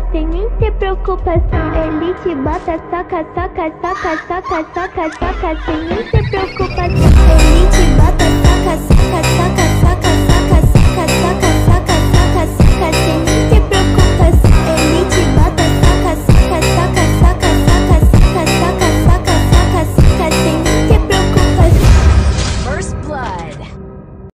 sem nem ter preocupação. Ele te bota, soca, soca, soca, soca, soca, soca, sem nem ter preocupação.